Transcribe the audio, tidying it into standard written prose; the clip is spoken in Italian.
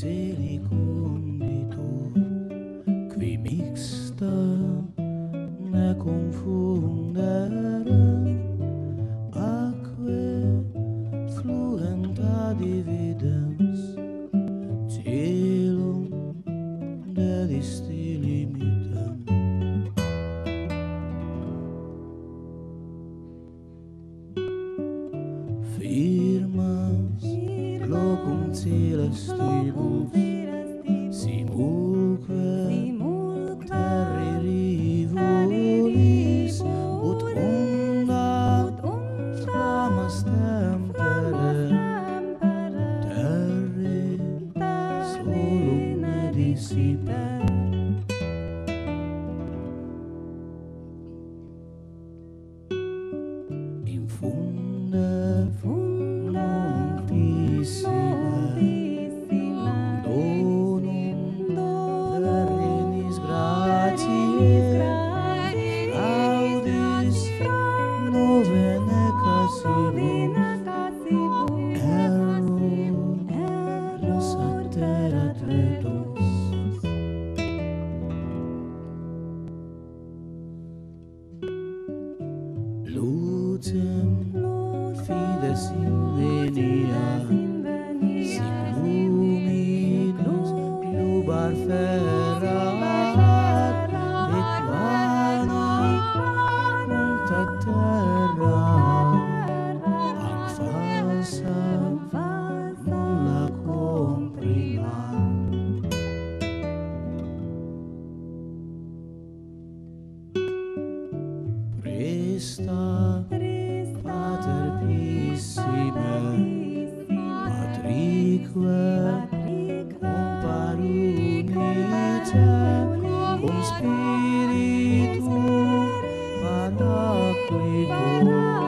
caeli Conditor, qui mixta ne confunderent, Aquae fluenta dividens, Caelum dedisti limitem. Fimans locum caelestibus, Simulque Terrae rivulis, ut unda flammas temperet, Terrae solum dissipet. Infunde nunc piissime, Donum perennis gratiae, audis novene casibus, error Sator Quartet. Lutem fides invenia, sic luminis plubar ferat, et vana multa terra, ac falsa nulla comprimant. Presta pater piissime, patrique comparunite, Cum Spiritu Paraclito,